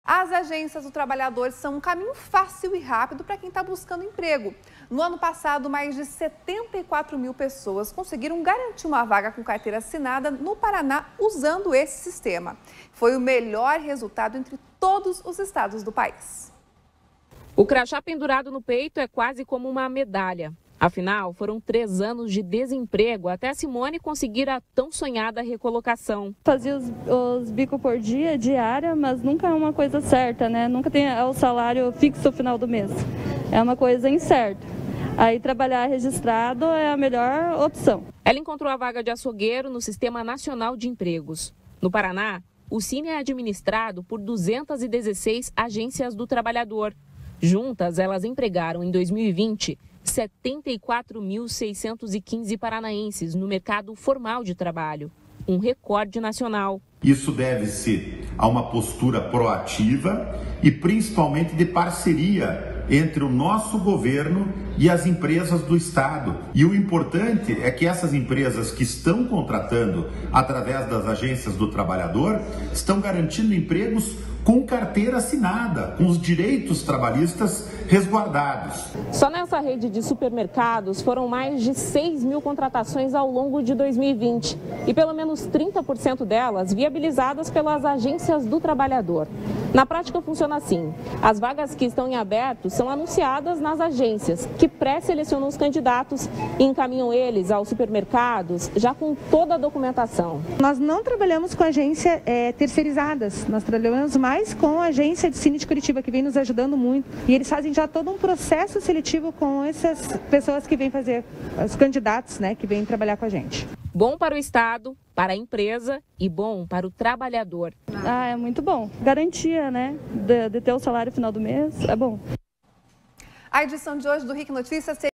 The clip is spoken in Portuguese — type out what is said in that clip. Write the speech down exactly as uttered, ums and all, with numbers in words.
As agências do trabalhador são um caminho fácil e rápido para quem está buscando emprego. No ano passado, mais de setenta e quatro mil pessoas conseguiram garantir uma vaga com carteira assinada no Paraná usando esse sistema. Foi o melhor resultado entre todos os estados do país. O crachá pendurado no peito é quase como uma medalha. Afinal, foram três anos de desemprego até Simone conseguir a tão sonhada recolocação. Fazia os, os bicos por dia, diária, mas nunca é uma coisa certa, né? Nunca tem o salário fixo no final do mês. É uma coisa incerta. Aí trabalhar registrado é a melhor opção. Ela encontrou a vaga de açougueiro no Sistema Nacional de Empregos. No Paraná, o Cine é administrado por duzentas e dezesseis agências do trabalhador. Juntas, elas empregaram em dois mil e vinte setenta e quatro mil seiscentos e quinze paranaenses no mercado formal de trabalho, um recorde nacional. Isso deve-se a uma postura proativa e principalmente de parceria entre o nosso governo e as empresas do Estado. E o importante é que essas empresas que estão contratando através das agências do trabalhador estão garantindo empregos com carteira assinada, com os direitos trabalhistas resguardados. Só nessa rede de supermercados foram mais de seis mil contratações ao longo de dois mil e vinte e pelo menos trinta por cento delas viabilizadas pelas agências do trabalhador. Na prática funciona assim: as vagas que estão em aberto são anunciadas nas agências, que pré-selecionam os candidatos e encaminham eles aos supermercados já com toda a documentação. Nós não trabalhamos com agências é, terceirizadas, nós trabalhamos mais com a agência de Cine de Curitiba, que vem nos ajudando muito. E eles fazem já todo um processo seletivo com essas pessoas que vêm fazer, os candidatos, né, que vêm trabalhar com a gente. Bom para o Estado, para a empresa e bom para o trabalhador. Ah, é muito bom. Garantia, né, de, de ter o salário no final do mês, é bom. A edição de hoje do R I C Notícias